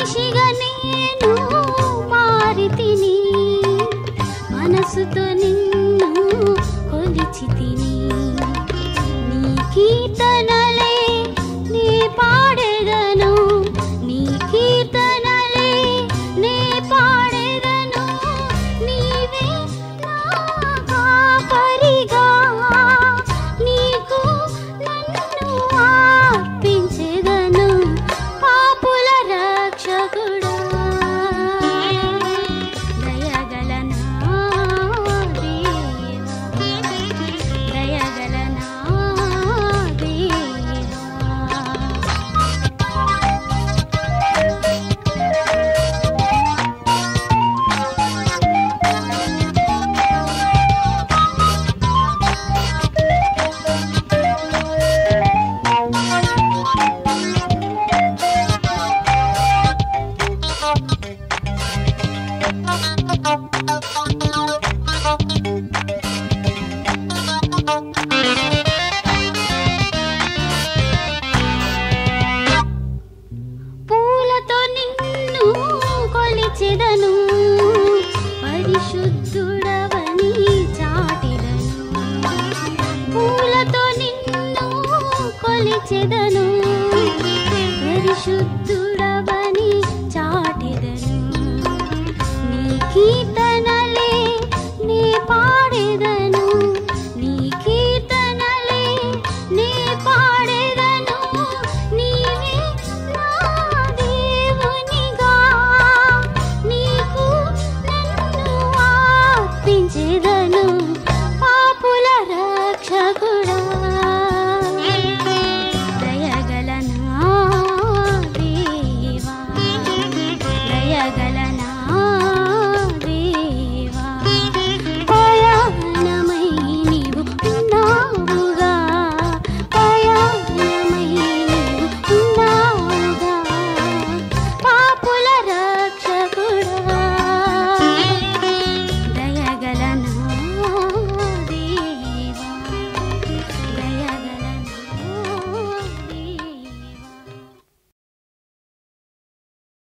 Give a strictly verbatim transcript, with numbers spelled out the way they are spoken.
మనిషిగా నేను మారితిని, మనసుతో నిన్ను కొలిచితిని. నీ కీర్తనలే నే పాడెదను, నీ కీర్తనలే నే పాడెదను. నీవే నా కాపరిగా, నీకు నన్ను అర్పించెదను. పాపుల రక్షకుడా, దయగల నా దేవా, దయగల నా దేవా. పూలతో నిన్ను కొలిచెదను, పరిశుద్ధుడవని చాటెదను. పూలతో నిన్ను కొలిచెదను, పరిశుద్ధుడవని చాటెదను. నీ కీర్తనలే నే పాడెదను, నీ కీర్తనలే నే పాడెదను. నీవే నా దేవునిగా, నీకు నన్ను అర్పించెదను. పాపుల రక్షకుడా, దయగల నా దేవా, దయగల